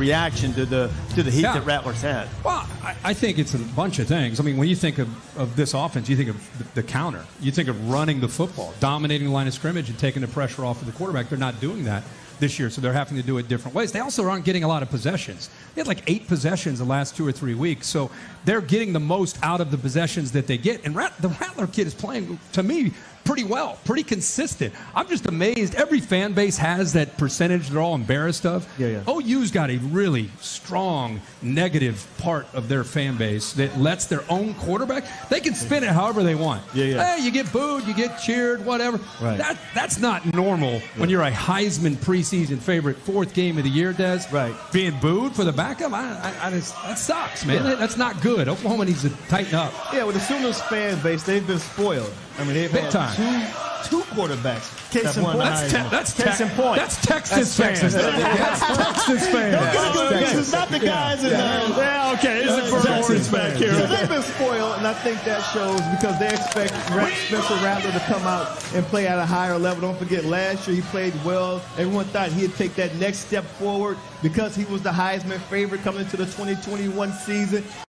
reaction to the heat that Rattlers had? Well, I think it's a bunch of things. I mean, when you think of this offense, you think of the counter. You think of running the football, dominating the line of scrimmage, and taking the pressure off of the quarterback. They're not doing that this year, so they're having to do it different ways. They also aren't getting a lot of possessions. They had like 8 possessions the last 2 or 3 weeks, so they're getting the most out of the possessions that they get. And the Rattler kid is playing, to me, pretty well, pretty consistent. I'm just amazed. Every fan base has that percentage they're all embarrassed of. Yeah. OU's got a really strong negative part of their fan base that lets their own quarterback, they can spin it however they want. Yeah. Hey, you get booed, you get cheered, whatever. Right. That's not normal when you're a Heisman preseason favorite, 4th game of the year, Des. Right. Being booed for the backup, that sucks, man. Yeah. That's not good. Oklahoma needs to tighten up. Yeah, with the Sooners fan base, they've been spoiled. I mean, they've had two quarterbacks. Case in point. That's Texas fans. That's Texas fans. It's not the guys in yeah, okay. It's Texas back here. They've been spoiled, and I think that shows because they expect Spencer Rattler to come out and play at a higher level. Don't forget, last year he played well. Everyone thought he'd take that next step forward because he was the Heisman favorite coming into the 2021 season.